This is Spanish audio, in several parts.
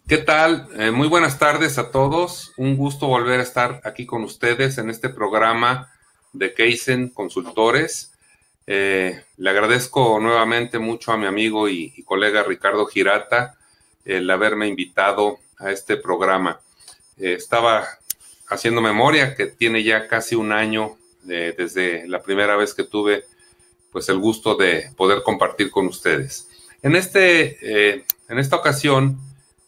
¿Qué tal? Muy buenas tardes a todos. Un gusto volver a estar aquí con ustedes en este programa de Kaizen Consultores. Le agradezco nuevamente mucho a mi amigo y colega Ricardo Girata el haberme invitado a este programa. Estaba haciendo memoria que tiene ya casi un año desde la primera vez que tuve pues el gusto de poder compartir con ustedes. En esta ocasión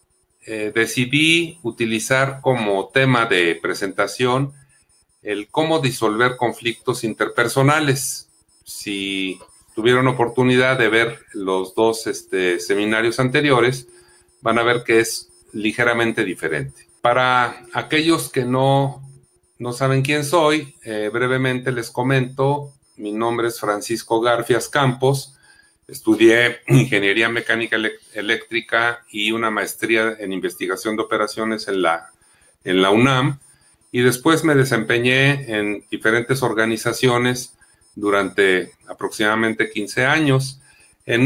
decidí utilizar como tema de presentación el cómo disolver conflictos interpersonales. Si tuvieron oportunidad de ver los dos seminarios anteriores, van a ver que es ligeramente diferente. Para aquellos que no saben quién soy, brevemente les comento. Mi nombre es Francisco Garfias Campos. Estudié ingeniería mecánica eléctrica y una maestría en investigación de operaciones en la UNAM, y después me desempeñé en diferentes organizaciones durante aproximadamente 15 años. En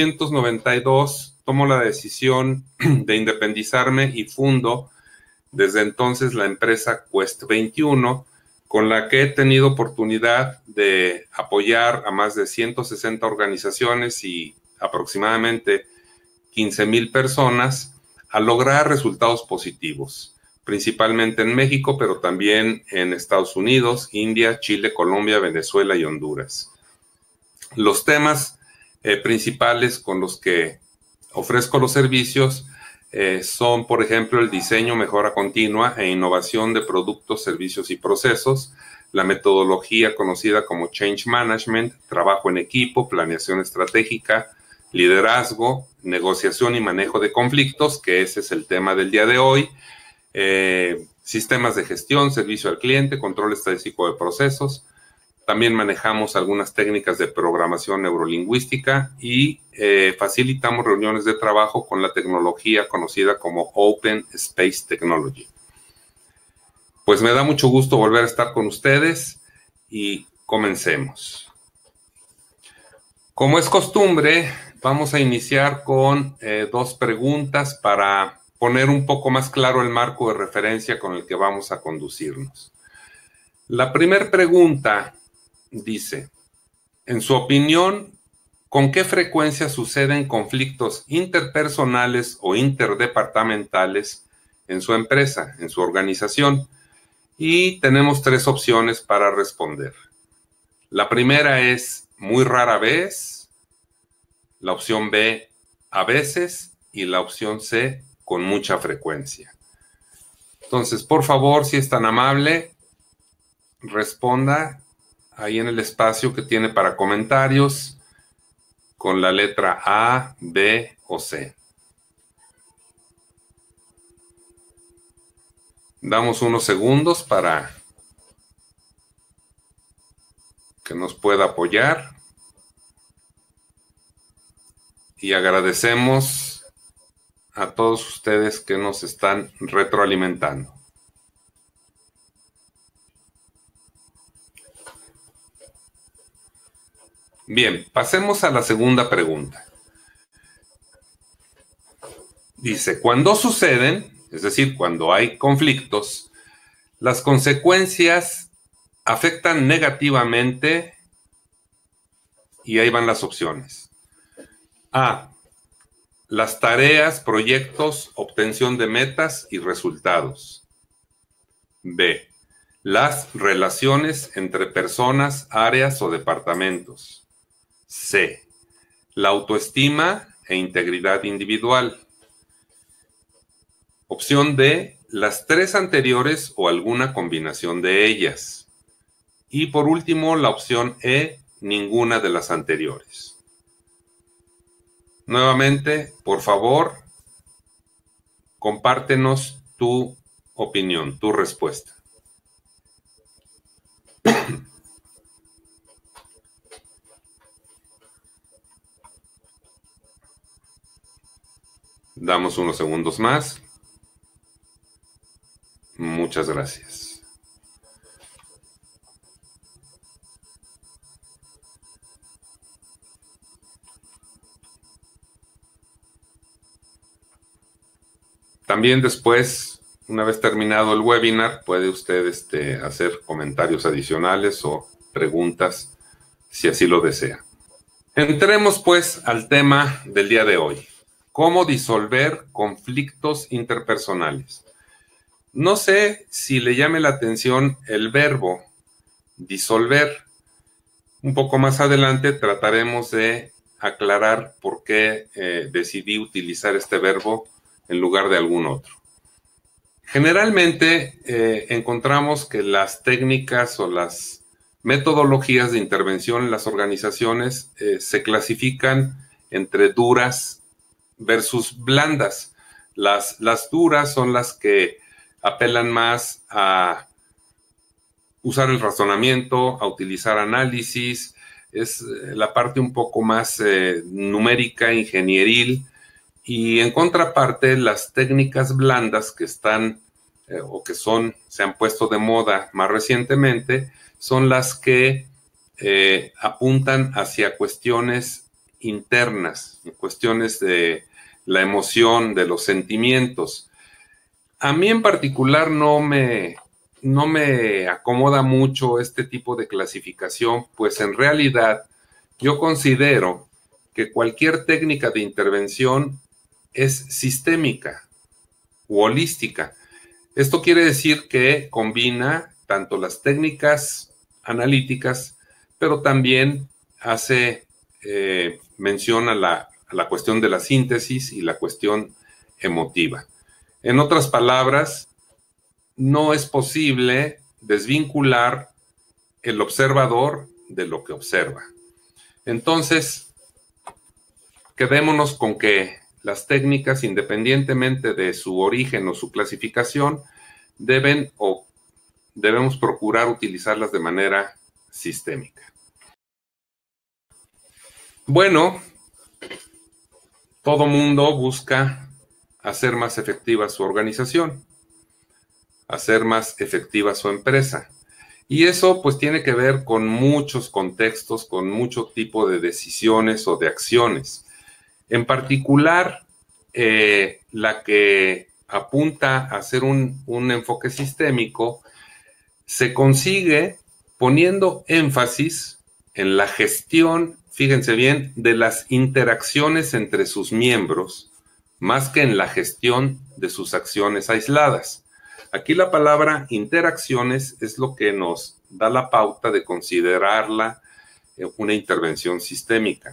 1992 tomo la decisión de independizarme y fundo desde entonces la empresa Quest 21, con la que he tenido oportunidad de apoyar a más de 160 organizaciones y aproximadamente 15,000 personas a lograr resultados positivos, principalmente en México, pero también en Estados Unidos, India, Chile, Colombia, Venezuela y Honduras. Los temas principales con los que ofrezco los servicios son, por ejemplo, el diseño, mejora continua e innovación de productos, servicios y procesos, la metodología conocida como Change Management, trabajo en equipo, planeación estratégica, liderazgo, negociación y manejo de conflictos, que ese es el tema del día de hoy, sistemas de gestión, servicio al cliente, control estadístico de procesos. También manejamos algunas técnicas de programación neurolingüística y facilitamos reuniones de trabajo con la tecnología conocida como Open Space Technology. Pues me da mucho gusto volver a estar con ustedes y comencemos. Como es costumbre, vamos a iniciar con dos preguntas para poner un poco más claro el marco de referencia con el que vamos a conducirnos. La primera pregunta dice: en su opinión, ¿con qué frecuencia suceden conflictos interpersonales o interdepartamentales en su empresa, en su organización? Y tenemos tres opciones para responder. La primera es muy rara vez, la opción B, a veces, y la opción C, con mucha frecuencia. Entonces, por favor, si es tan amable, responda ahí en el espacio que tiene para comentarios con la letra A, B o C. Damos unos segundos para que nos pueda apoyar y agradecemos a todos ustedes que nos están retroalimentando. Bien, pasemos a la segunda pregunta. Dice, cuando suceden, es decir, cuando hay conflictos, las consecuencias afectan negativamente, y ahí van las opciones. A, las tareas, proyectos, obtención de metas y resultados. B, las relaciones entre personas, áreas o departamentos. C, la autoestima e integridad individual. Opción D, las tres anteriores o alguna combinación de ellas. Y por último, la opción E, ninguna de las anteriores. Nuevamente, por favor, compártenos tu opinión, tu respuesta. Damos unos segundos más. Muchas gracias. También después, una vez terminado el webinar, puede usted hacer comentarios adicionales o preguntas si así lo desea. Entremos pues al tema del día de hoy. ¿Cómo disolver conflictos interpersonales? No sé si le llame la atención el verbo disolver. Un poco más adelante trataremos de aclarar por qué decidí utilizar este verbo en lugar de algún otro. Generalmente encontramos que las técnicas o las metodologías de intervención en las organizaciones se clasifican entre duras versus blandas. Las duras son las que apelan más a usar el razonamiento, a utilizar análisis, es la parte un poco más numérica, ingenieril, y en contraparte las técnicas blandas que están o que se han puesto de moda más recientemente, son las que apuntan hacia cuestiones internas, cuestiones de la emoción, de los sentimientos. A mí en particular no me acomoda mucho este tipo de clasificación, pues en realidad yo considero que cualquier técnica de intervención es sistémica u holística. Esto quiere decir que combina tanto las técnicas analíticas, pero también hace mención a la cuestión de la síntesis y la cuestión emotiva. En otras palabras, no es posible desvincular el observador de lo que observa. Entonces, quedémonos con que las técnicas, independientemente de su origen o su clasificación, debemos procurar utilizarlas de manera sistémica. Bueno, todo mundo busca hacer más efectiva su organización, hacer más efectiva su empresa. Y eso pues tiene que ver con muchos contextos, con mucho tipo de decisiones o de acciones. En particular, la que apunta a hacer un enfoque sistémico se consigue poniendo énfasis en la gestión, fíjense bien, de las interacciones entre sus miembros, más que en la gestión de sus acciones aisladas. Aquí la palabra interacciones es lo que nos da la pauta de considerarla una intervención sistémica.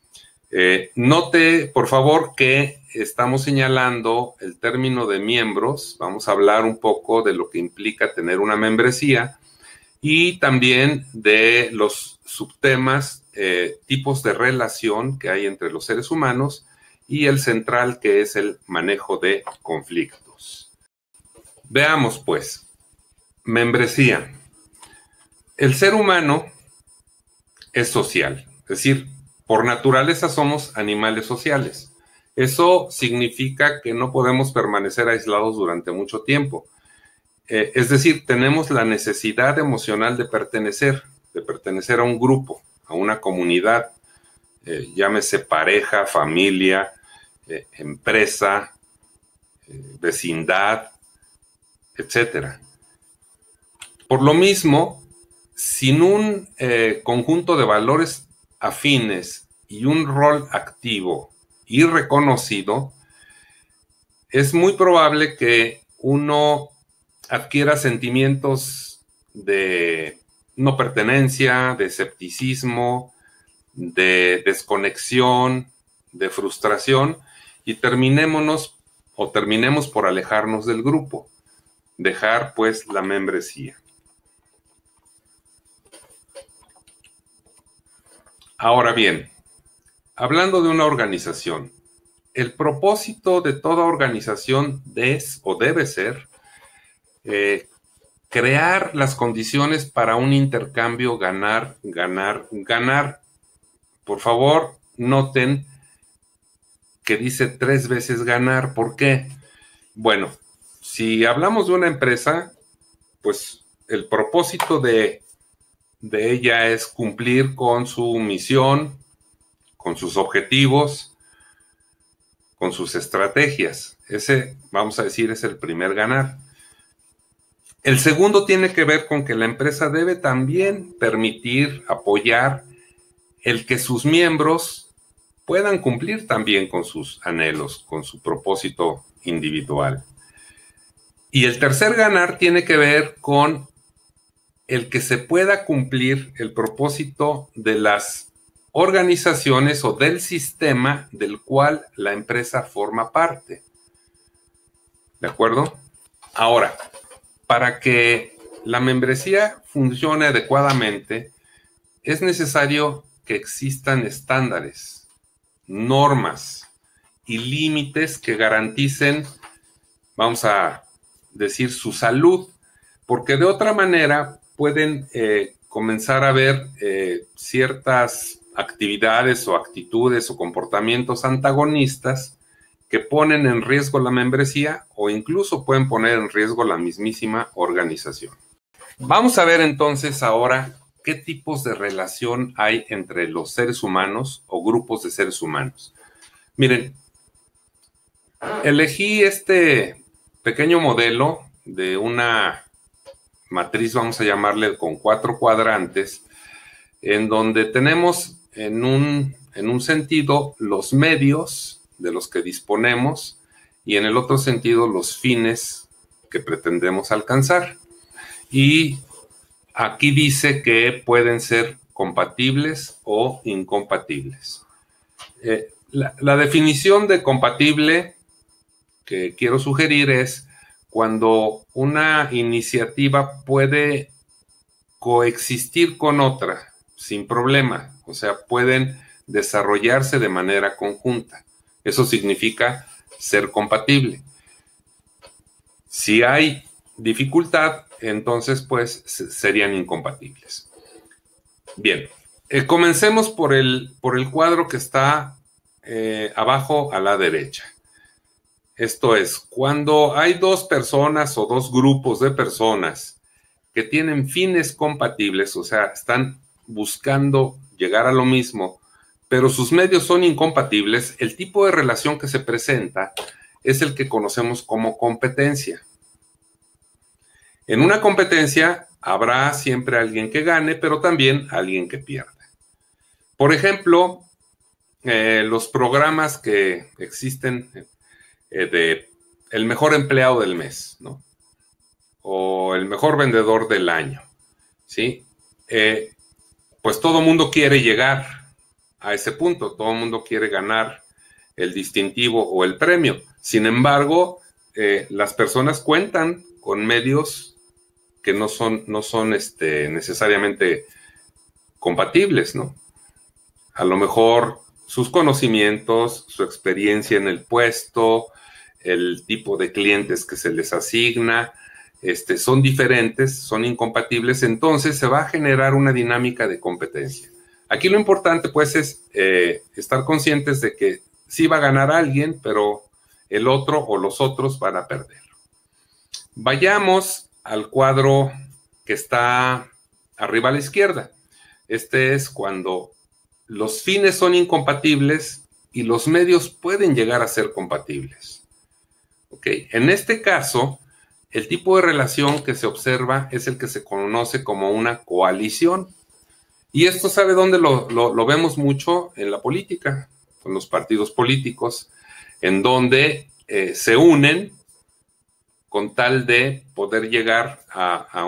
Note, por favor, que estamos señalando el término de miembros. Vamos a hablar un poco de lo que implica tener una membresía y también de los subtemas, tipos de relación que hay entre los seres humanos y el central, que es el manejo de conflictos. Veamos, pues, membresía. El ser humano es social, es decir, por naturaleza somos animales sociales. Eso significa que no podemos permanecer aislados durante mucho tiempo. Es decir, tenemos la necesidad emocional de pertenecer a un grupo, a una comunidad, llámese pareja, familia, empresa, vecindad, etcétera. Por lo mismo, sin un conjunto de valores afines y un rol activo y reconocido, es muy probable que uno adquiera sentimientos de no pertenencia, de escepticismo, de desconexión, de frustración, y terminemos por alejarnos del grupo, dejar pues la membresía. Ahora bien, hablando de una organización, el propósito de toda organización es o debe ser crear las condiciones para un intercambio ganar, ganar, ganar. Por favor, noten que dice 3 veces ganar. ¿Por qué? Bueno, si hablamos de una empresa, pues el propósito de ella es cumplir con su misión, con sus objetivos, con sus estrategias. Ese, vamos a decir, es el primer ganar. El segundo tiene que ver con que la empresa debe también permitir, apoyar el que sus miembros puedan cumplir también con sus anhelos, con su propósito individual. Y el tercer ganar tiene que ver con el que se pueda cumplir el propósito de las organizaciones o del sistema del cual la empresa forma parte. ¿De acuerdo? Ahora, para que la membresía funcione adecuadamente, es necesario que existan estándares, normas y límites que garanticen, vamos a decir, su salud, porque de otra manera pueden comenzar a haber ciertas actividades o actitudes o comportamientos antagonistas que ponen en riesgo la membresía o incluso pueden poner en riesgo la mismísima organización. Vamos a ver entonces ahora qué tipos de relación hay entre los seres humanos o grupos de seres humanos. Miren, elegí este pequeño modelo de una matriz, vamos a llamarle con 4 cuadrantes, en donde tenemos en un sentido los medios de los que disponemos y en el otro sentido los fines que pretendemos alcanzar. Y aquí dice que pueden ser compatibles o incompatibles. La definición de compatible que quiero sugerir es cuando una iniciativa puede coexistir con otra sin problema, o sea, pueden desarrollarse de manera conjunta. Eso significa ser compatible. Si hay dificultad, entonces pues serían incompatibles. Bien, comencemos por el cuadro que está abajo a la derecha. Esto es, cuando hay dos personas o dos grupos de personas que tienen fines compatibles, o sea, están buscando llegar a lo mismo, pero sus medios son incompatibles, el tipo de relación que se presenta es el que conocemos como competencia. En una competencia habrá siempre alguien que gane, pero también alguien que pierda. Por ejemplo, los programas que existen de el mejor empleado del mes, ¿no? O el mejor vendedor del año, ¿sí? Pues todo mundo quiere llegar a ese punto, todo el mundo quiere ganar el distintivo o el premio. Sin embargo, las personas cuentan con medios que no son necesariamente compatibles, ¿no? A lo mejor sus conocimientos, su experiencia en el puesto, el tipo de clientes que se les asigna, son diferentes, son incompatibles, entonces se va a generar una dinámica de competencia. Aquí lo importante, pues, es estar conscientes de que sí va a ganar alguien, pero el otro o los otros van a perder. Vayamos al cuadro que está arriba a la izquierda. Este es cuando los fines son incompatibles y los medios pueden llegar a ser compatibles. ¿Ok? En este caso, el tipo de relación que se observa es el que se conoce como una coalición. Y esto, ¿sabe dónde lo vemos mucho? En la política, con los partidos políticos, en donde se unen con tal de poder llegar a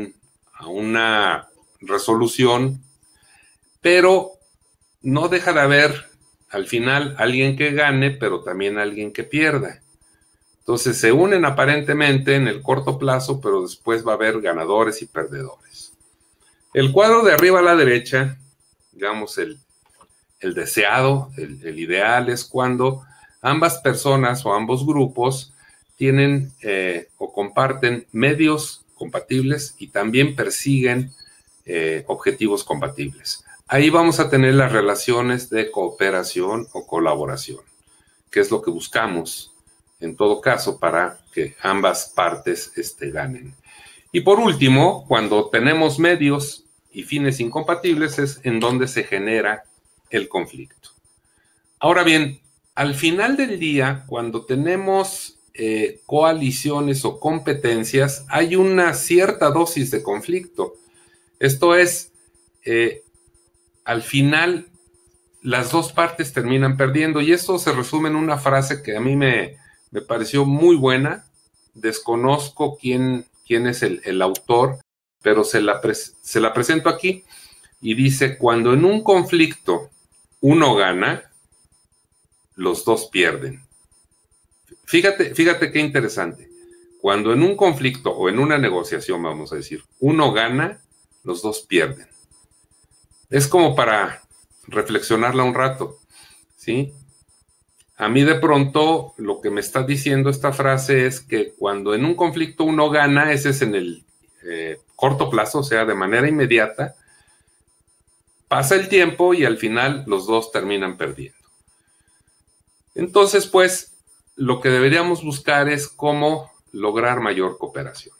una resolución, pero no deja de haber al final alguien que gane, pero también alguien que pierda. Entonces se unen aparentemente en el corto plazo, pero después va a haber ganadores y perdedores. El cuadro de arriba a la derecha, digamos el deseado, el ideal, es cuando ambas personas o ambos grupos tienen o comparten medios compatibles y también persiguen objetivos compatibles. Ahí vamos a tener las relaciones de cooperación o colaboración, que es lo que buscamos en todo caso para que ambas partes ganen. Y por último, cuando tenemos medios y fines incompatibles es en donde se genera el conflicto. Ahora bien, al final del día, cuando tenemos coaliciones o competencias, hay una cierta dosis de conflicto. Esto es, al final, las dos partes terminan perdiendo. Y esto se resume en una frase que a mí me pareció muy buena. Desconozco quién es el autor, pero se la presento aquí. Y dice, cuando en un conflicto uno gana, los dos pierden. Fíjate qué interesante. Cuando en un conflicto o en una negociación, vamos a decir, uno gana, los dos pierden. Es como para reflexionarla un rato, ¿sí? A mí de pronto lo que me está diciendo esta frase es que cuando en un conflicto uno gana, ese es en el corto plazo, o sea, de manera inmediata, pasa el tiempo y al final los dos terminan perdiendo. Entonces, pues, lo que deberíamos buscar es cómo lograr mayor cooperación.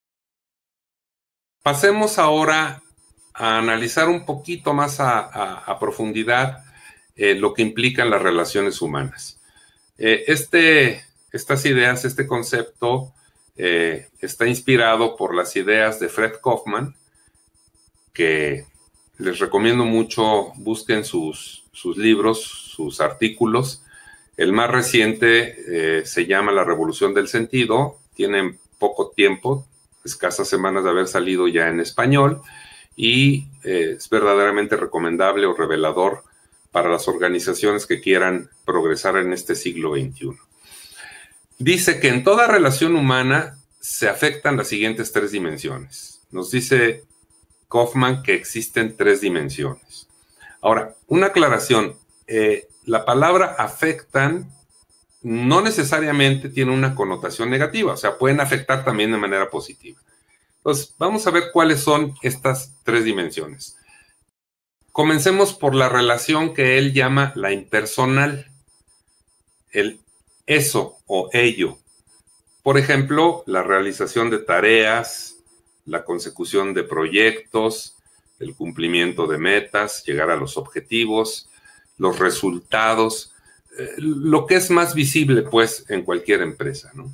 Pasemos ahora a analizar un poquito más a profundidad lo que implican las relaciones humanas. Estas ideas, este concepto está inspirado por las ideas de Fred Kaufman, que les recomiendo mucho, busquen sus libros, sus artículos. El más reciente se llama La Revolución del Sentido, tiene poco tiempo, escasas semanas de haber salido ya en español, y es verdaderamente recomendable o revelador para las organizaciones que quieran progresar en este siglo XXI. Dice que en toda relación humana se afectan las siguientes tres dimensiones. Nos dice Kaufman que existen tres dimensiones. Ahora, una aclaración. La palabra afectan no necesariamente tiene una connotación negativa, o sea, pueden afectar también de manera positiva. Entonces, vamos a ver cuáles son estas tres dimensiones. Comencemos por la relación que él llama la impersonal, el eso o ello. Por ejemplo, la realización de tareas, la consecución de proyectos, el cumplimiento de metas, llegar a los objetivos, los resultados, lo que es más visible, pues, en cualquier empresa, ¿no?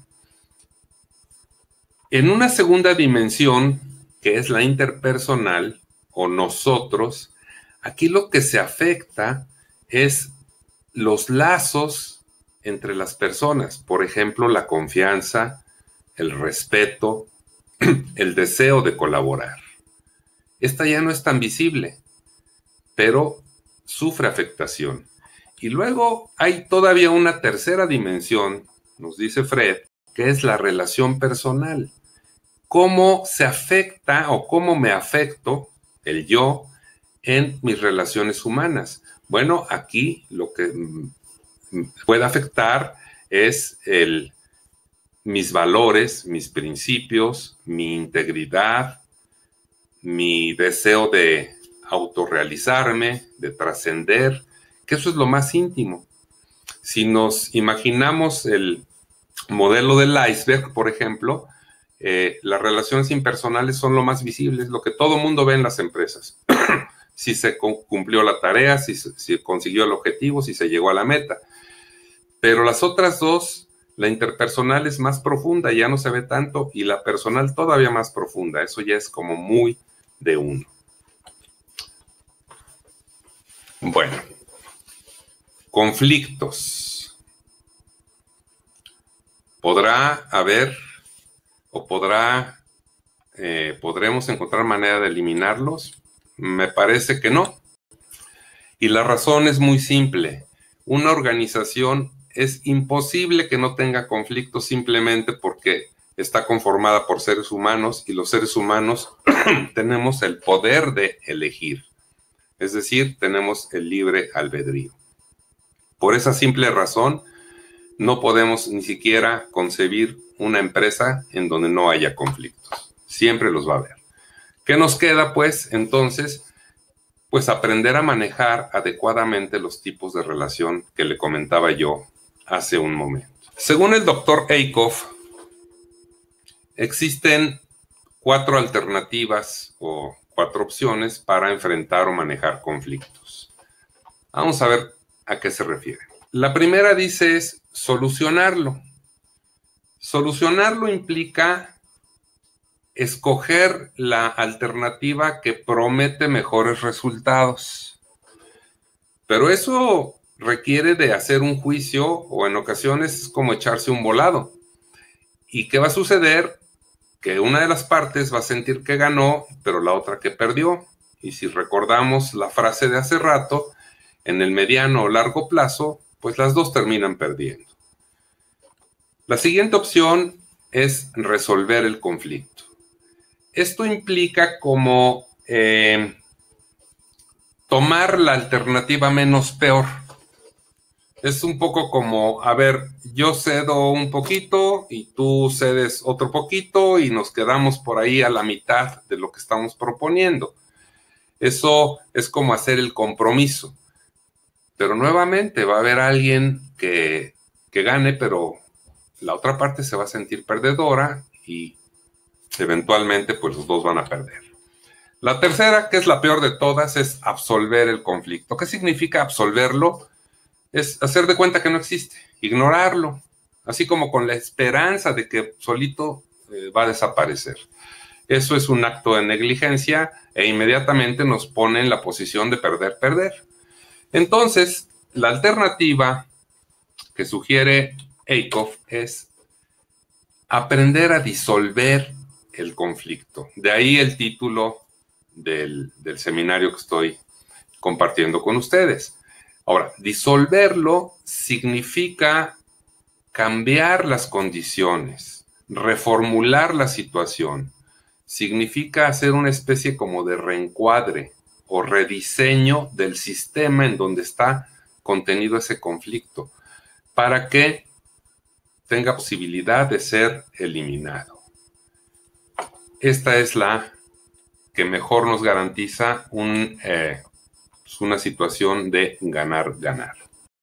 En una segunda dimensión, que es la interpersonal, o nosotros, aquí lo que se afecta es los lazos entre las personas. Por ejemplo, la confianza, el respeto, el deseo de colaborar. Esta ya no es tan visible, pero sufre afectación. Y luego hay todavía una tercera dimensión, nos dice Fred, que es la relación personal. ¿Cómo se afecta o cómo me afecto, el yo, en mis relaciones humanas? Bueno, aquí lo que puede afectar es mis valores, mis principios, mi integridad, mi deseo de autorrealizarme, de trascender, que eso es lo más íntimo. Si nos imaginamos el modelo del iceberg, por ejemplo, las relaciones impersonales son lo más visible, es lo que todo mundo ve en las empresas. Si se cumplió la tarea, si consiguió el objetivo, si se llegó a la meta. Pero las otras dos, la interpersonal es más profunda, ya no se ve tanto, y la personal todavía más profunda. Eso ya es como muy de uno. Bueno, conflictos. ¿Podrá haber o podremos encontrar manera de eliminarlos? Me parece que no. Y la razón es muy simple. Una organización es imposible que no tenga conflictos simplemente porque está conformada por seres humanos y los seres humanos tenemos el poder de elegir. Es decir, tenemos el libre albedrío. Por esa simple razón, no podemos ni siquiera concebir una empresa en donde no haya conflictos. Siempre los va a haber. ¿Qué nos queda, pues, entonces? Pues aprender a manejar adecuadamente los tipos de relación que le comentaba yo hace un momento. Según el doctor Eickhoff, existen 4 alternativas o 4 opciones para enfrentar o manejar conflictos. Vamos a ver a qué se refiere. La primera dice es solucionarlo. Solucionarlo implica escoger la alternativa que promete mejores resultados. Pero eso requiere de hacer un juicio o en ocasiones es como echarse un volado. ¿Y qué va a suceder? Que una de las partes va a sentir que ganó, pero la otra que perdió. Y si recordamos la frase de hace rato, en el mediano o largo plazo, pues las dos terminan perdiendo. La siguiente opción es resolver el conflicto. Esto implica como tomar la alternativa menos peor. Es un poco como, a ver, yo cedo un poquito y tú cedes otro poquito y nos quedamos por ahí a la mitad de lo que estamos proponiendo. Eso es como hacer el compromiso. Pero nuevamente va a haber alguien que gane, pero la otra parte se va a sentir perdedora y eventualmente pues los dos van a perder. La tercera, que es la peor de todas, es absolver el conflicto. ¿Qué significa absolverlo? Es hacer de cuenta que no existe, ignorarlo, así como con la esperanza de que solito va a desaparecer. Eso es un acto de negligencia e inmediatamente nos pone en la posición de perder. Entonces, la alternativa que sugiere Eickhoff es aprender a disolver el conflicto. De ahí el título del seminario que estoy compartiendo con ustedes. Ahora, disolverlo significa cambiar las condiciones, reformular la situación. Significa hacer una especie como de reencuadre o rediseño del sistema en donde está contenido ese conflicto para que tenga posibilidad de ser eliminado. Esta es la que mejor nos garantiza una situación de ganar-ganar.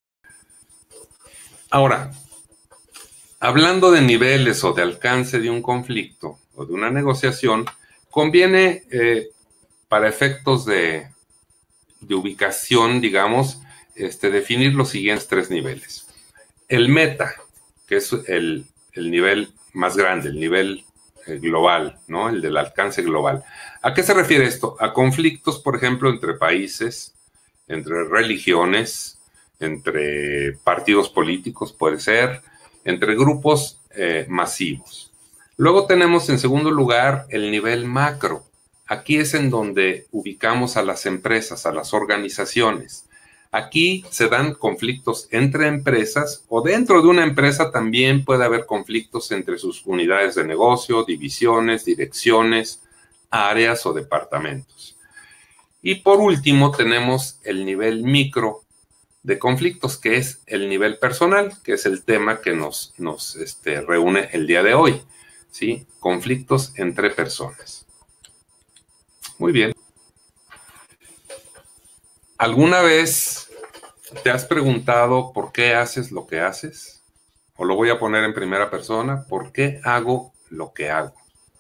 Ahora, hablando de niveles o de alcance de un conflicto o de una negociación, conviene, para efectos de ubicación, digamos, definir los siguientes tres niveles. El meta, que es el nivel más grande, el nivel global, ¿no? El del alcance global. ¿A qué se refiere esto? A conflictos, por ejemplo, entre países, entre religiones, entre partidos políticos, puede ser, entre grupos masivos. Luego tenemos, en segundo lugar, el nivel macro. Aquí es en donde ubicamos a las empresas, a las organizaciones. Aquí se dan conflictos entre empresas o dentro de una empresa también puede haber conflictos entre sus unidades de negocio, divisiones, direcciones, áreas o departamentos. Y por último tenemos el nivel micro de conflictos, que es el nivel personal, que es el tema que nos reúne el día de hoy, ¿sí? Conflictos entre personas. Muy bien. ¿Alguna vez te has preguntado por qué haces lo que haces? O lo voy a poner en primera persona, ¿por qué hago lo que hago?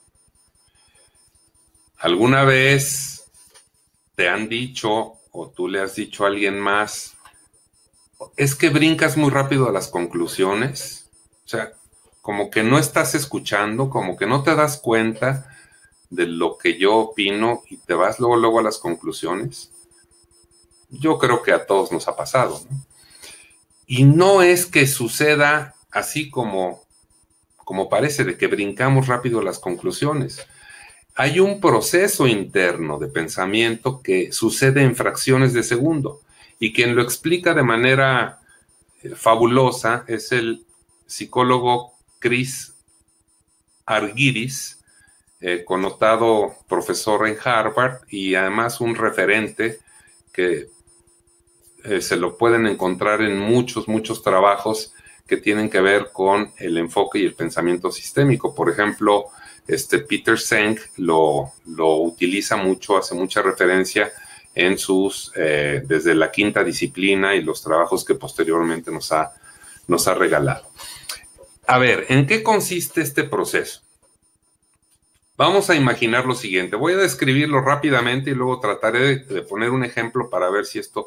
¿Alguna vez te han dicho o tú le has dicho a alguien más, es que brincas muy rápido a las conclusiones? O sea, como que no estás escuchando, como que no te das cuenta de lo que yo opino y te vas luego a las conclusiones. Yo creo que a todos nos ha pasado, ¿no? Y no es que suceda así como parece, de que brincamos rápido a las conclusiones. Hay un proceso interno de pensamiento que sucede en fracciones de segundo y quien lo explica de manera fabulosa es el psicólogo Chris Argyris, connotado profesor en Harvard y además un referente que se lo pueden encontrar en muchos trabajos que tienen que ver con el enfoque y el pensamiento sistémico. Por ejemplo, Peter Senge lo utiliza mucho, hace mucha referencia en sus, desde la quinta disciplina y los trabajos que posteriormente nos ha regalado. A ver, ¿en qué consiste este proceso? Vamos a imaginar lo siguiente. Voy a describirlo rápidamente y luego trataré de poner un ejemplo para ver si esto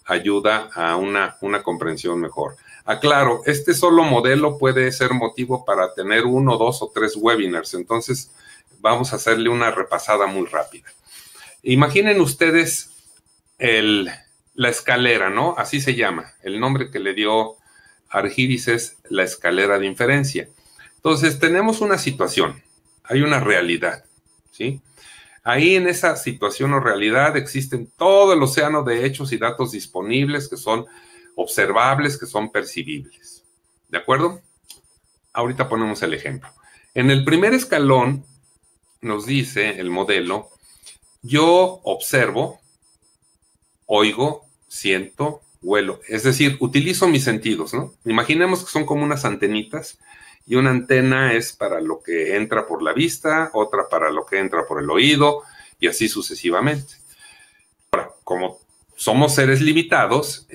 ayuda a una comprensión mejor. Aclaro, este solo modelo puede ser motivo para tener 1, 2 o 3 webinars, entonces vamos a hacerle una repasada muy rápida. Imaginen ustedes la escalera, ¿no? Así se llama. El nombre que le dio Argyrris es la escalera de inferencia. Entonces, tenemos una situación, hay una realidad, ¿sí? Ahí en esa situación o realidad existen todo el océano de hechos y datos disponibles que son observables, que son percibibles. ¿De acuerdo? Ahorita ponemos el ejemplo. En el primer escalón nos dice el modelo, yo observo, oigo, siento, huelo. Es decir, utilizo mis sentidos, ¿no? Imaginemos que son como unas antenitas y una antena es para lo que entra por la vista, otra para lo que entra por el oído y así sucesivamente. Ahora, como somos seres limitados,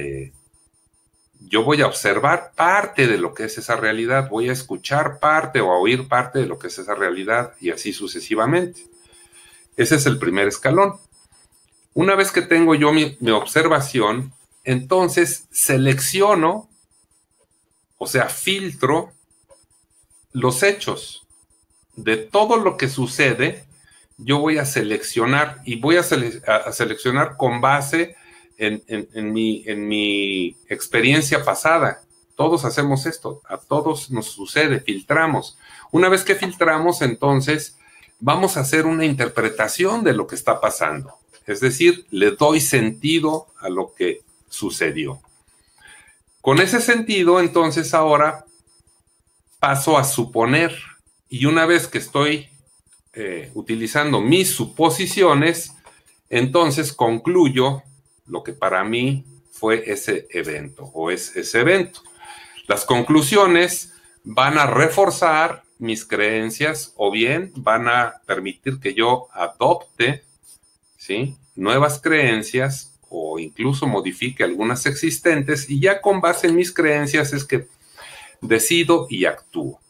yo voy a observar parte de lo que es esa realidad, voy a escuchar parte o a oír parte de lo que es esa realidad y así sucesivamente. Ese es el primer escalón. Una vez que tengo yo mi observación, entonces selecciono, o sea, filtro los hechos. De todo lo que sucede, yo voy a seleccionar y voy a seleccionar con base en mi experiencia pasada. Todos hacemos esto, a todos nos sucede, filtramos. Una vez que filtramos, entonces vamos a hacer una interpretación de lo que está pasando. Es decir, le doy sentido a lo que sucedió. Con ese sentido, entonces ahora paso a suponer. Y una vez que estoy utilizando mis suposiciones, entonces concluyo lo que para mí fue ese evento o es ese evento. Las conclusiones van a reforzar mis creencias o bien van a permitir que yo adopte, ¿sí?, nuevas creencias o incluso modifique algunas existentes y ya con base en mis creencias es que decido y actúo.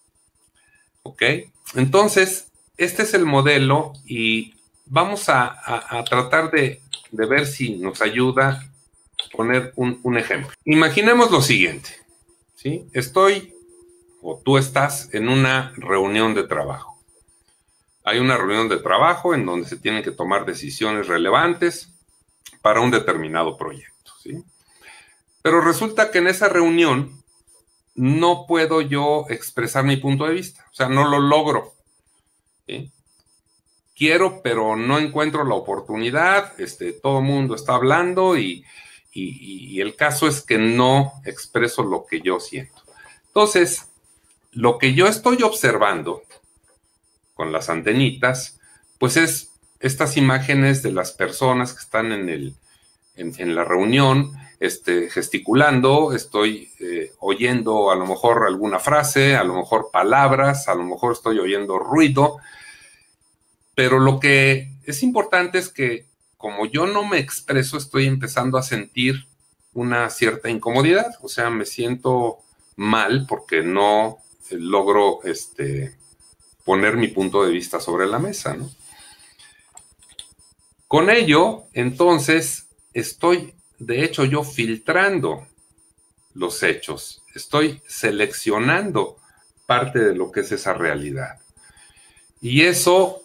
¿Ok? Entonces, este es el modelo y vamos a tratar de ver si nos ayuda a poner un ejemplo. Imaginemos lo siguiente, ¿sí? Estoy o tú estás en una reunión de trabajo. Hay una reunión de trabajo en donde se tienen que tomar decisiones relevantes para un determinado proyecto, ¿sí? Pero resulta que en esa reunión no puedo yo expresar mi punto de vista, o sea, no lo logro, ¿sí? Quiero, pero no encuentro la oportunidad, todo el mundo está hablando y el caso es que no expreso lo que yo siento. Entonces, lo que yo estoy observando con las antenitas, pues es estas imágenes de las personas que están en la reunión, gesticulando, estoy oyendo a lo mejor alguna frase, a lo mejor palabras, a lo mejor estoy oyendo ruido, pero lo que es importante es que como yo no me expreso, estoy empezando a sentir una cierta incomodidad, o sea, me siento mal porque no logro poner mi punto de vista sobre la mesa, ¿no? Con ello, entonces, estoy, de hecho, yo filtrando los hechos, estoy seleccionando parte de lo que es esa realidad. Y eso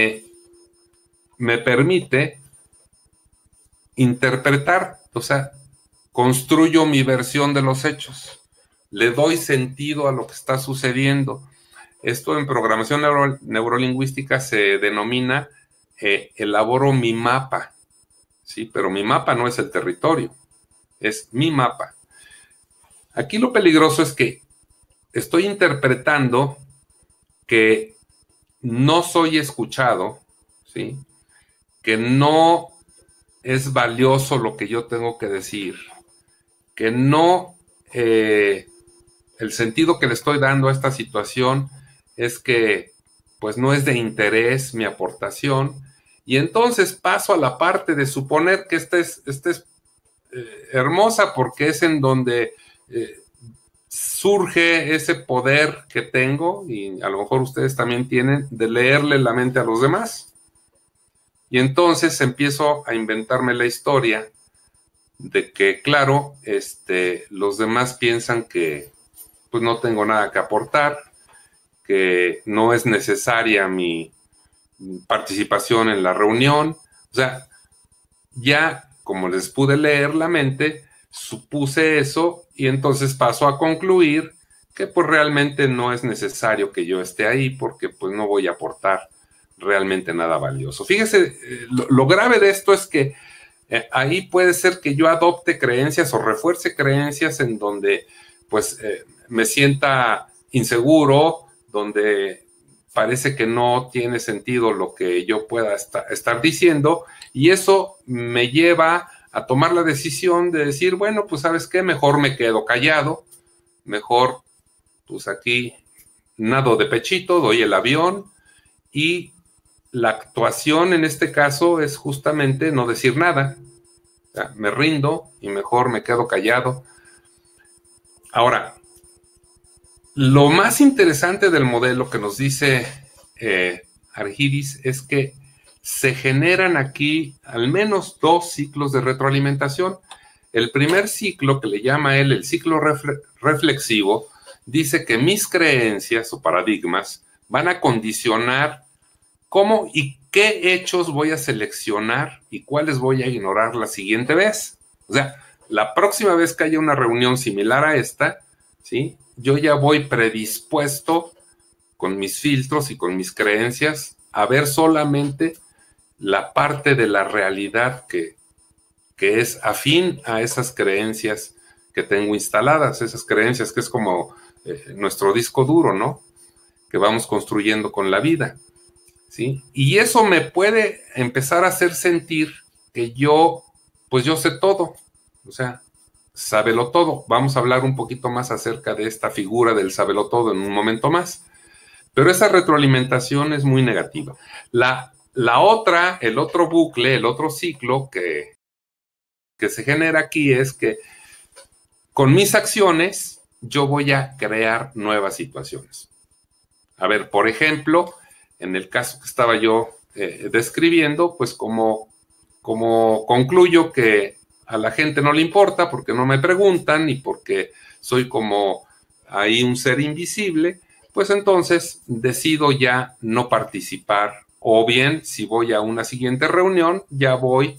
me permite interpretar, o sea, construyo mi versión de los hechos, le doy sentido a lo que está sucediendo. Esto en programación neurolingüística se denomina elaboro mi mapa, ¿sí? Pero mi mapa no es el territorio, es mi mapa. Aquí lo peligroso es que estoy interpretando que no soy escuchado, ¿sí?, que no es valioso lo que yo tengo que decir, que no, el sentido que le estoy dando a esta situación es que pues no es de interés mi aportación, y entonces paso a la parte de suponer que esta es hermosa porque es en donde surge ese poder que tengo, y a lo mejor ustedes también tienen, de leerle la mente a los demás. Y entonces empiezo a inventarme la historia de que, claro, los demás piensan que pues no tengo nada que aportar, que no es necesaria mi participación en la reunión. O sea, ya como les pude leer la mente, supuse eso y entonces paso a concluir que pues realmente no es necesario que yo esté ahí porque pues no voy a aportar realmente nada valioso. Fíjese, lo grave de esto es que ahí puede ser que yo adopte creencias o refuerce creencias en donde pues me sienta inseguro, donde parece que no tiene sentido lo que yo pueda estar diciendo, y eso me lleva a tomar la decisión de decir, bueno, pues ¿sabes qué? Mejor me quedo callado, mejor pues aquí nado de pechito, doy el avión, y la actuación en este caso es justamente no decir nada. O sea, me rindo y mejor me quedo callado. Ahora, lo más interesante del modelo que nos dice Argyris es que se generan aquí al menos 2 ciclos de retroalimentación. El primer ciclo, que le llama él el ciclo reflexivo, dice que mis creencias o paradigmas van a condicionar cómo y qué hechos voy a seleccionar y cuáles voy a ignorar la siguiente vez. O sea, la próxima vez que haya una reunión similar a esta, ¿sí? Yo ya voy predispuesto con mis filtros y con mis creencias a ver solamente la parte de la realidad que es afín a esas creencias que tengo instaladas, esas creencias que es como nuestro disco duro, ¿no? Que vamos construyendo con la vida, ¿sí? Y eso me puede empezar a hacer sentir que yo, pues yo sé todo, o sea, sábelo todo. Vamos a hablar un poquito más acerca de esta figura del sábelo todo en un momento más. Pero esa retroalimentación es muy negativa. La otra, el otro bucle, el otro ciclo que se genera aquí es que con mis acciones yo voy a crear nuevas situaciones. A ver, por ejemplo, en el caso que estaba yo describiendo, pues como concluyo que a la gente no le importa porque no me preguntan y porque soy como ahí un ser invisible, pues entonces decido ya no participar, o bien si voy a una siguiente reunión ya voy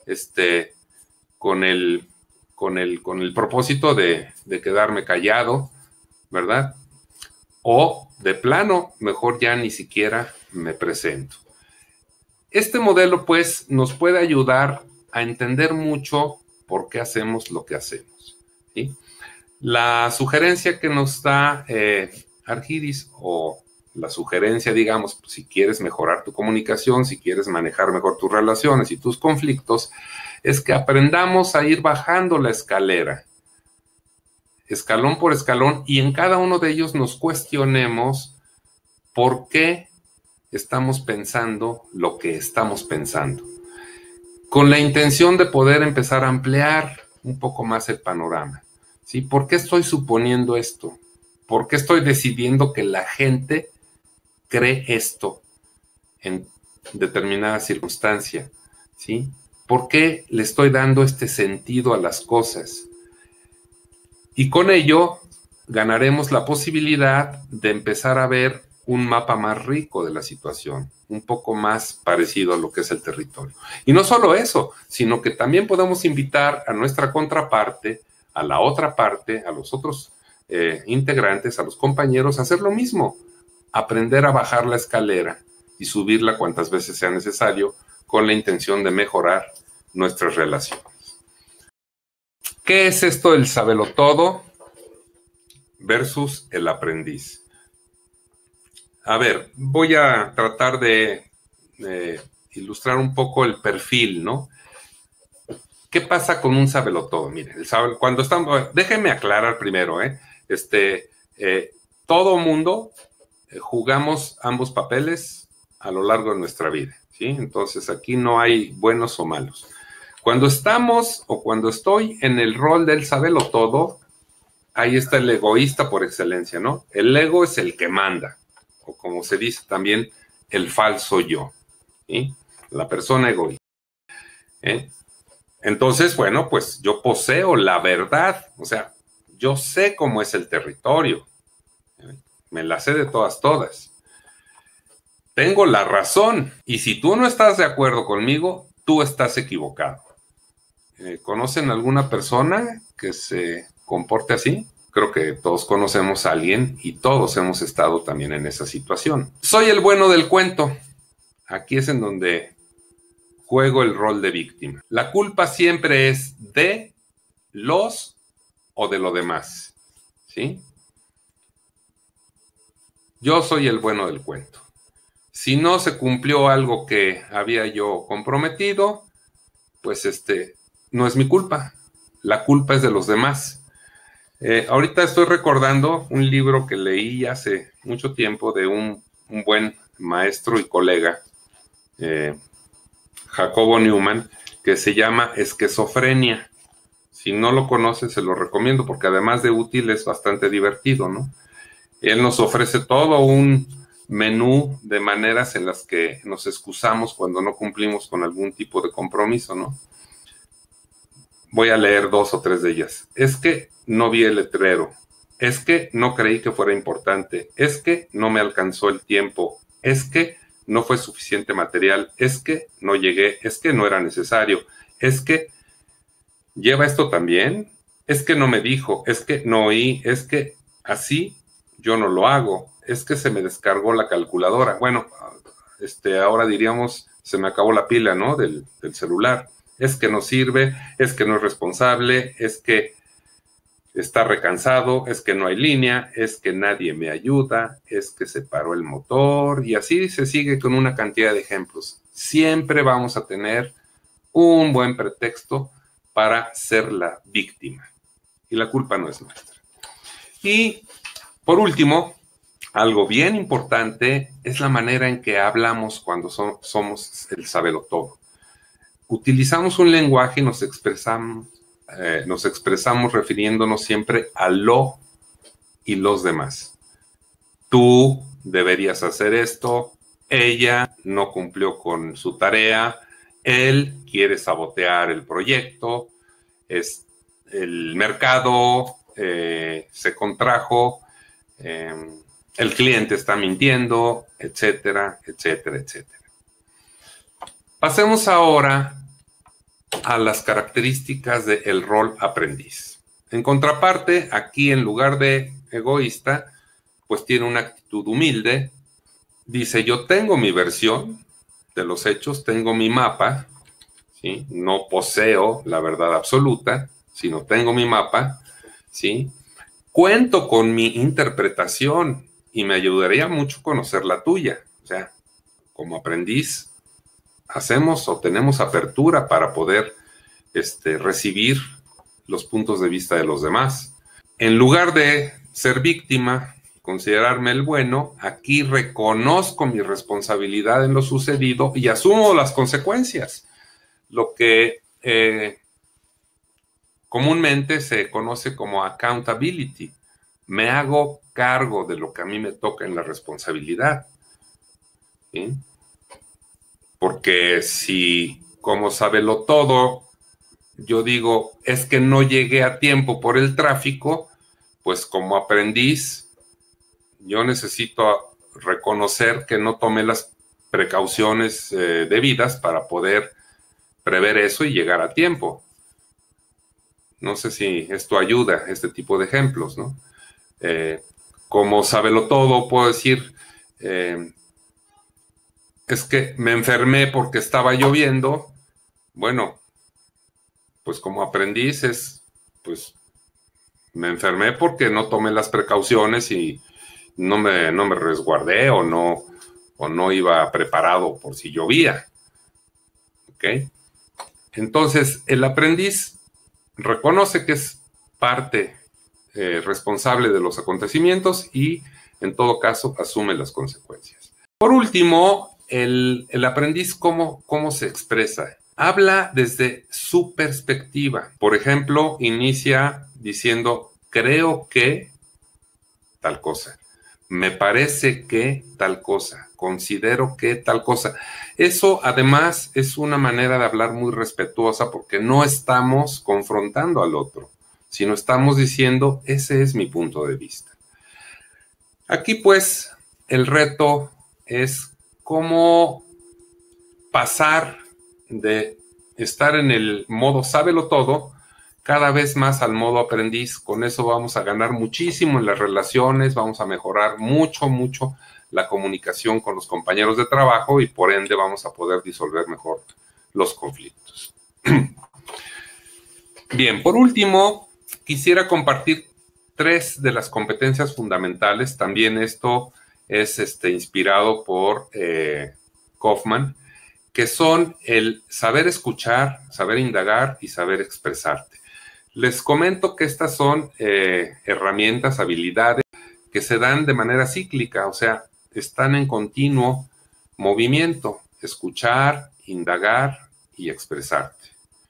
con el propósito de quedarme callado, ¿verdad? O de plano, mejor ya ni siquiera me presento. Este modelo, pues, nos puede ayudar a entender mucho por qué hacemos lo que hacemos, ¿sí? La sugerencia que nos da Argyris, o la sugerencia, digamos, si quieres mejorar tu comunicación, si quieres manejar mejor tus relaciones y tus conflictos, es que aprendamos a ir bajando la escalera, escalón por escalón, y en cada uno de ellos nos cuestionemos por qué estamos pensando lo que estamos pensando, con la intención de poder empezar a ampliar un poco más el panorama, ¿sí? ¿Por qué estoy suponiendo esto? ¿Por qué estoy decidiendo que la gente cree esto en determinada circunstancia? ¿Sí? ¿Por qué le estoy dando este sentido a las cosas? Y con ello ganaremos la posibilidad de empezar a ver un mapa más rico de la situación, un poco más parecido a lo que es el territorio. Y no solo eso, sino que también podemos invitar a nuestra contraparte, a la otra parte, a los otros integrantes, a los compañeros, a hacer lo mismo, aprender a bajar la escalera y subirla cuantas veces sea necesario con la intención de mejorar nuestras relaciones. ¿Qué es esto del sabelotodo versus el aprendiz? A ver, voy a tratar de ilustrar un poco el perfil, ¿no? ¿Qué pasa con un sabelotodo? Miren, cuando estamos, déjenme aclarar primero, todo mundo jugamos ambos papeles a lo largo de nuestra vida, ¿sí? Entonces aquí no hay buenos o malos. Cuando estamos o cuando estoy en el rol del sabelotodo, ahí está el egoísta por excelencia, ¿no? El ego es el que manda, o como se dice también, el falso yo, ¿sí? La persona egoísta. Entonces, bueno, pues yo poseo la verdad, o sea, yo sé cómo es el territorio, me la sé de todas. Tengo la razón, y si tú no estás de acuerdo conmigo, tú estás equivocado. ¿Conocen alguna persona que se comporte así? Creo que todos conocemos a alguien y todos hemos estado también en esa situación. Soy el bueno del cuento. Aquí es en donde juego el rol de víctima. La culpa siempre es de los o de lo demás, ¿sí? Yo soy el bueno del cuento. Si no se cumplió algo que había yo comprometido, pues no es mi culpa. La culpa es de los demás. Ahorita estoy recordando un libro que leí hace mucho tiempo de un buen maestro y colega, Jacobo Newman, que se llama Esquizofrenia. Si no lo conoces, se lo recomiendo porque además de útil es bastante divertido, ¿no? Él nos ofrece todo un menú de maneras en las que nos excusamos cuando no cumplimos con algún tipo de compromiso, ¿no? Voy a leer 2 o 3 de ellas. Es que no vi el letrero. Es que no creí que fuera importante. Es que no me alcanzó el tiempo. Es que no fue suficiente material. Es que no llegué. Es que no era necesario. Es que lleva esto también. Es que no me dijo. Es que no oí. Es que así yo no lo hago. Es que se me descargó la calculadora. Bueno, ahora diríamos se me acabó la pila, ¿no? Del celular. Es que no sirve, es que no es responsable, es que está recansado, es que no hay línea, es que nadie me ayuda, es que se paró el motor y así se sigue con una cantidad de ejemplos. Siempre vamos a tener un buen pretexto para ser la víctima y la culpa no es nuestra. Y por último, algo bien importante es la manera en que hablamos cuando somos el sabelotodo. Utilizamos un lenguaje y nos expresamos refiriéndonos siempre a lo y los demás. Tú deberías hacer esto, ella no cumplió con su tarea, él quiere sabotear el proyecto, el mercado se contrajo, el cliente está mintiendo, etcétera, etcétera, etcétera. Pasemos ahora a las características del rol aprendiz. En contraparte, aquí en lugar de egoísta, pues tiene una actitud humilde. Dice, yo tengo mi versión de los hechos, tengo mi mapa, ¿sí? No poseo la verdad absoluta, sino tengo mi mapa, ¿sí? Cuento con mi interpretación y me ayudaría mucho conocer la tuya. O sea, como aprendiz, hacemos o tenemos apertura para poder recibir los puntos de vista de los demás. En lugar de ser víctima, considerarme el bueno, aquí reconozco mi responsabilidad en lo sucedido y asumo las consecuencias. Lo que comúnmente se conoce como accountability. Me hago cargo de lo que a mí me toca en la responsabilidad. ¿Sí? Porque si, como sabelotodo, yo digo, es que no llegué a tiempo por el tráfico, pues como aprendiz, yo necesito reconocer que no tomé las precauciones debidas para poder prever eso y llegar a tiempo. No sé si esto ayuda, este tipo de ejemplos, ¿no? Como sabelotodo, puedo decir, es que me enfermé porque estaba lloviendo. Bueno, pues como aprendiz pues me enfermé porque no tomé las precauciones y no me resguardé o no iba preparado por si llovía. ¿Ok? Entonces, el aprendiz reconoce que es parte responsable de los acontecimientos y, en todo caso, asume las consecuencias. Por último, el aprendiz, ¿cómo se expresa? Habla desde su perspectiva. Por ejemplo, inicia diciendo, creo que tal cosa. Me parece que tal cosa. considero que tal cosa. Eso además es una manera de hablar muy respetuosa porque no estamos confrontando al otro, sino estamos diciendo, ese es mi punto de vista. Aquí pues el reto es cómo pasar de estar en el modo sábelo todo cada vez más al modo aprendiz. Con eso vamos a ganar muchísimo en las relaciones, vamos a mejorar mucho la comunicación con los compañeros de trabajo y por ende vamos a poder disolver mejor los conflictos. Bien, por último, quisiera compartir 3 de las competencias fundamentales. También esto es inspirado por Kaufman, que son el saber escuchar, saber indagar y saber expresarte. Les comento que estas son herramientas, habilidades que se dan de manera cíclica, o sea, están en continuo movimiento, escuchar, indagar y expresarte.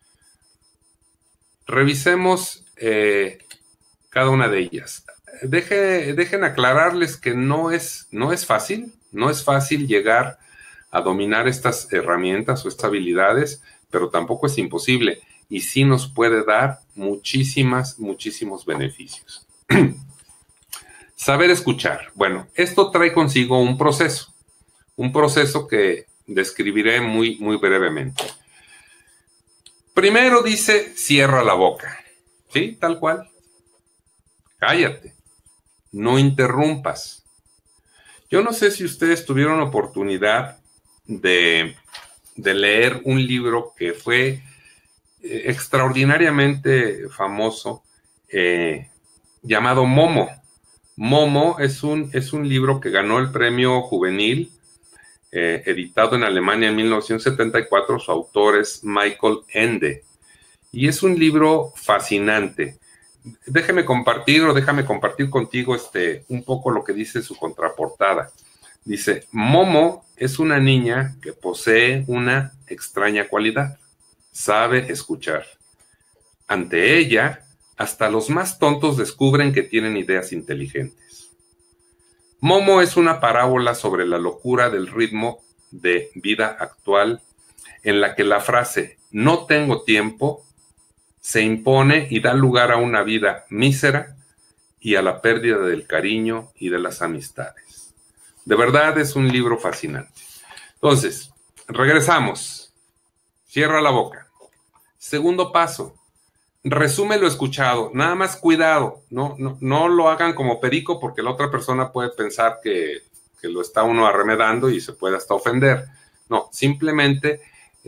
Revisemos cada una de ellas. Dejen aclararles que no es fácil llegar a dominar estas herramientas o estas habilidades, pero tampoco es imposible y sí nos puede dar muchísimos beneficios. Saber escuchar. Bueno, esto trae consigo un proceso que describiré muy brevemente. Primero dice, cierra la boca, ¿sí? Tal cual. Cállate, no interrumpas. Yo no sé si ustedes tuvieron oportunidad de leer un libro que fue extraordinariamente famoso, llamado Momo. Momo es un libro que ganó el premio juvenil, editado en Alemania en 1974. Su autor es Michael Ende. Y es un libro fascinante. Déjame compartir contigo un poco lo que dice su contraportada. Dice, Momo es una niña que posee una extraña cualidad. Sabe escuchar. Ante ella, hasta los más tontos descubren que tienen ideas inteligentes. Momo es una parábola sobre la locura del ritmo de vida actual, en la que la frase "no tengo tiempo" se impone y da lugar a una vida mísera y a la pérdida del cariño y de las amistades. De verdad es un libro fascinante. Entonces, regresamos. Cierra la boca. Segundo paso, resume lo escuchado. Nada más cuidado, no lo hagan como perico porque la otra persona puede pensar que lo está uno arremedando y se puede hasta ofender. No, simplemente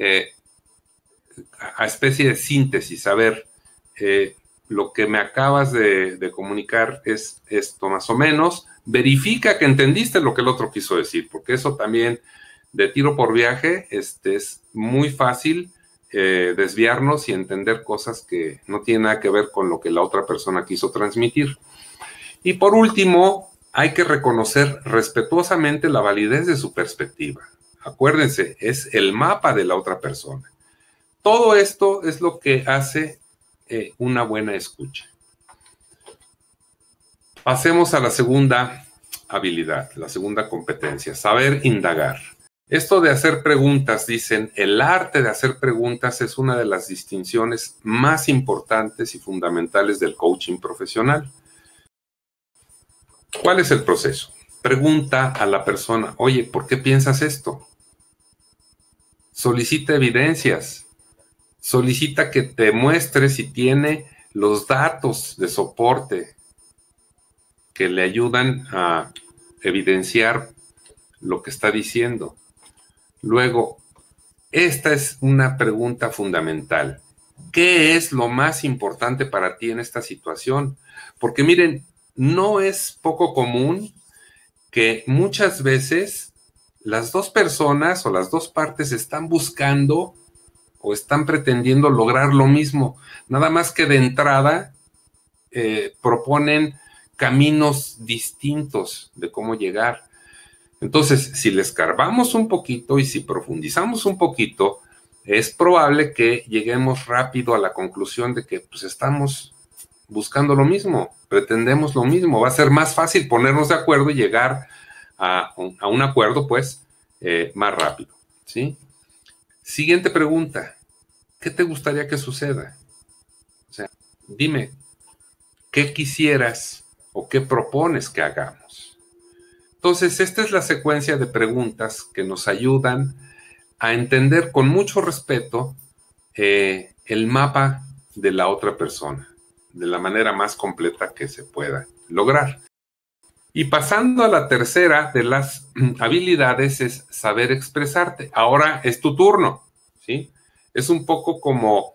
a especie de síntesis. A ver, lo que me acabas de comunicar es esto más o menos. Verifica que entendiste lo que el otro quiso decir, porque eso también de tiro por viaje es muy fácil desviarnos y entender cosas que no tienen nada que ver con lo que la otra persona quiso transmitir. Y por último, hay que reconocer respetuosamente la validez de su perspectiva. Acuérdense, es el mapa de la otra persona. Todo esto es lo que hace una buena escucha. Pasemos a la segunda habilidad, la segunda competencia, saber indagar. Esto de hacer preguntas, dicen, el arte de hacer preguntas es una de las distinciones más importantes y fundamentales del coaching profesional. ¿Cuál es el proceso? Pregunta a la persona, oye, ¿por qué piensas esto? Solicita evidencias. Solicita que te muestre si tiene los datos de soporte que le ayudan a evidenciar lo que está diciendo. Luego, esta es una pregunta fundamental. ¿Qué es lo más importante para ti en esta situación? Porque miren, no es poco común que muchas veces las dos personas o las dos partes están buscando o están pretendiendo lograr lo mismo, nada más que de entrada proponen caminos distintos de cómo llegar. Entonces, si le escarbamos un poquito y si profundizamos un poquito, es probable que lleguemos rápido a la conclusión de que pues, estamos buscando lo mismo, pretendemos lo mismo. Va a ser más fácil ponernos de acuerdo y llegar a un acuerdo, pues, más rápido, ¿sí? Siguiente pregunta. ¿Qué te gustaría que suceda? O sea, dime, ¿qué quisieras o qué propones que hagamos? Entonces, esta es la secuencia de preguntas que nos ayudan a entender con mucho respeto el mapa de la otra persona, de la manera más completa que se pueda lograr. Y pasando a la tercera de las habilidades es saber expresarte. Ahora es tu turno, ¿sí? Es un poco como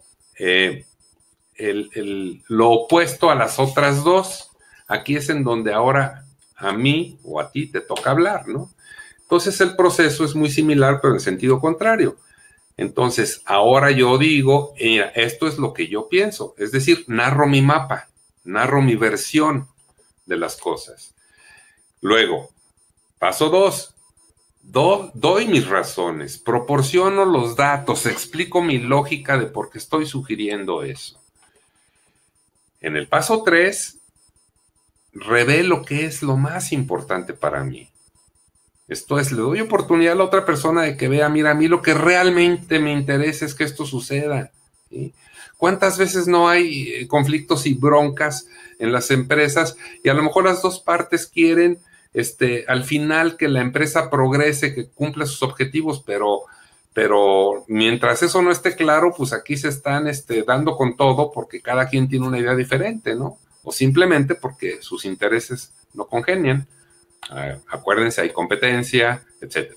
lo opuesto a las otras dos. Aquí es en donde ahora a mí o a ti te toca hablar, ¿no? Entonces el proceso es muy similar, pero en sentido contrario. Entonces, ahora yo digo, esto es lo que yo pienso, es decir, narro mi mapa, narro mi versión de las cosas. Luego, paso 2, doy mis razones, proporciono los datos, explico mi lógica de por qué estoy sugiriendo eso. En el paso 3, revelo qué es lo más importante para mí. Esto es, le doy oportunidad a la otra persona de que vea, mira, a mí lo que realmente me interesa es que esto suceda, ¿sí? ¿Cuántas veces no hay conflictos y broncas en las empresas y a lo mejor las dos partes quieren al final que la empresa progrese, que cumpla sus objetivos, pero mientras eso no esté claro, pues aquí se están dando con todo porque cada quien tiene una idea diferente, ¿no? O simplemente porque sus intereses no congenian. Acuérdense, hay competencia, etc.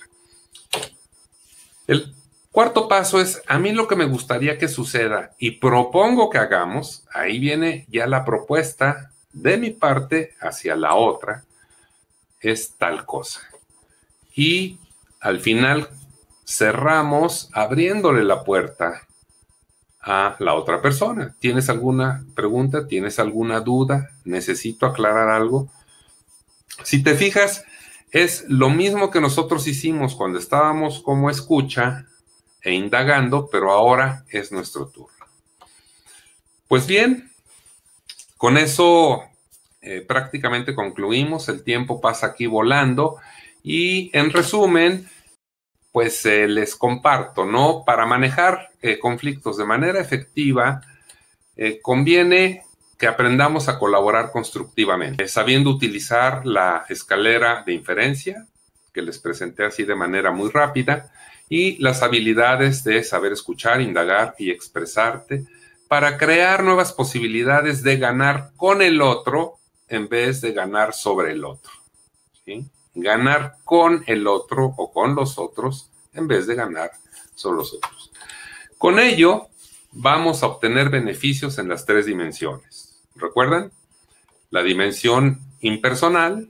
El cuarto paso es, a mí lo que me gustaría que suceda y propongo que hagamos, ahí viene ya la propuesta de mi parte hacia la otra, es tal cosa. Y al final cerramos abriéndole la puerta a la otra persona. ¿Tienes alguna pregunta? ¿Tienes alguna duda? ¿Necesito aclarar algo? Si te fijas, es lo mismo que nosotros hicimos cuando estábamos como escucha e indagando, pero ahora es nuestro turno. Pues bien, con eso prácticamente concluimos. El tiempo pasa aquí volando y en resumen, pues les comparto, ¿no? Para manejar conflictos de manera efectiva, conviene que aprendamos a colaborar constructivamente, sabiendo utilizar la escalera de inferencia, que les presenté así de manera muy rápida, y las habilidades de saber escuchar, indagar y expresarte para crear nuevas posibilidades de ganar con el otro en vez de ganar sobre el otro, ¿sí? Ganar con el otro o con los otros en vez de ganar sobre los otros. Con ello, vamos a obtener beneficios en las 3 dimensiones. ¿Recuerdan? La dimensión impersonal,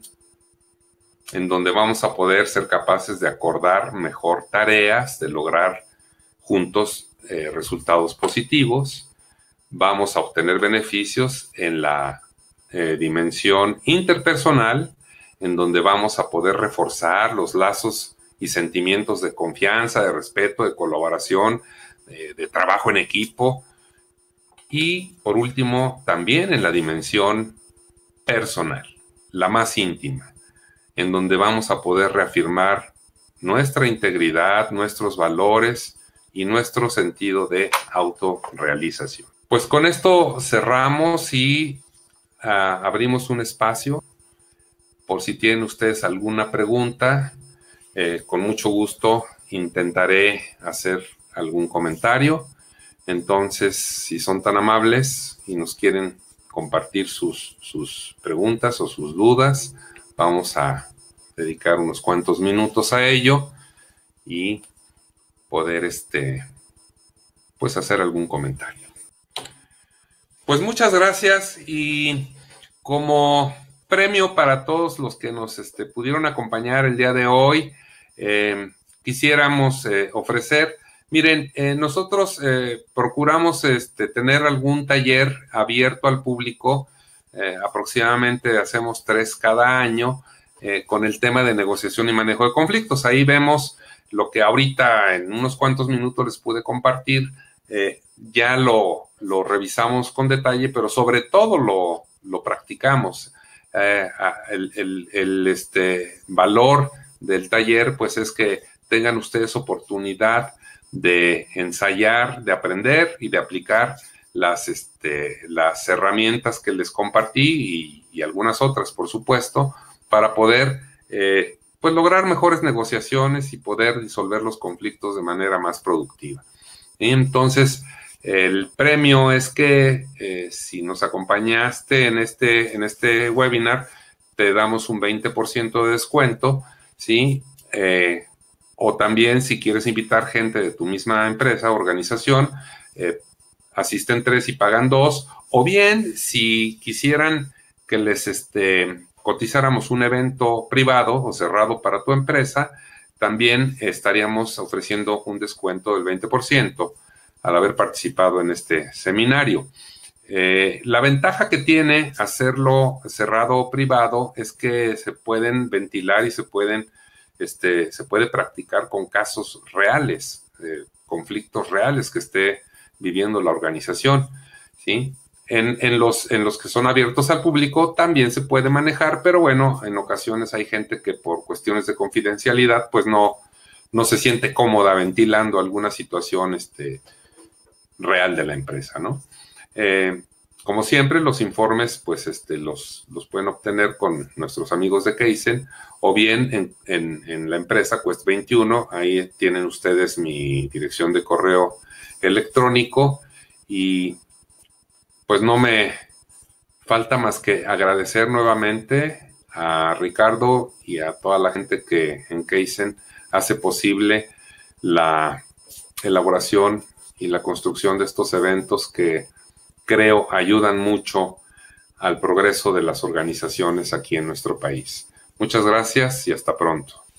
en donde vamos a poder ser capaces de acordar mejor tareas, de lograr juntos resultados positivos. Vamos a obtener beneficios en la dimensión interpersonal, en donde vamos a poder reforzar los lazos y sentimientos de confianza, de respeto, de colaboración, de trabajo en equipo. Y por último, también en la dimensión personal, la más íntima, en donde vamos a poder reafirmar nuestra integridad, nuestros valores y nuestro sentido de autorrealización. Pues con esto cerramos y abrimos un espacio por si tienen ustedes alguna pregunta. Con mucho gusto intentaré hacer algún comentario. Entonces, si son tan amables y nos quieren compartir sus preguntas o sus dudas, vamos a dedicar unos cuantos minutos a ello y poder pues hacer algún comentario. Pues muchas gracias y como premio para todos los que nos pudieron acompañar el día de hoy, quisiéramos ofrecer, miren, nosotros procuramos tener algún taller abierto al público, aproximadamente hacemos 3 cada año, con el tema de negociación y manejo de conflictos. Ahí vemos lo que ahorita en unos cuantos minutos les pude compartir, ya lo revisamos con detalle, pero sobre todo lo practicamos. valor del taller, pues es que tengan ustedes oportunidad de ensayar, de aprender y de aplicar las herramientas que les compartí y algunas otras, por supuesto, para poder pues lograr mejores negociaciones y poder disolver los conflictos de manera más productiva. Y entonces, el premio es que si nos acompañaste en este webinar, te damos un 20% de descuento, ¿sí? O también si quieres invitar gente de tu misma empresa o organización, asisten 3 y pagan 2, o bien si quisieran que les cotizáramos un evento privado o cerrado para tu empresa, también estaríamos ofreciendo un descuento del 20% al haber participado en este seminario. La ventaja que tiene hacerlo cerrado o privado es que se pueden ventilar y se puede practicar con casos reales, conflictos reales que esté viviendo la organización, ¿sí? En los que son abiertos al público también se puede manejar, pero bueno, en ocasiones hay gente que por cuestiones de confidencialidad, pues no se siente cómoda ventilando alguna situación real de la empresa, ¿no? Como siempre, los informes, pues los pueden obtener con nuestros amigos de Kaizen, o bien en la empresa Quest 21, ahí tienen ustedes mi dirección de correo electrónico, y pues no me falta más que agradecer nuevamente a Ricardo y a toda la gente que en Kaizen hace posible la elaboración y la construcción de estos eventos que creo ayudan mucho al progreso de las organizaciones aquí en nuestro país. Muchas gracias y hasta pronto.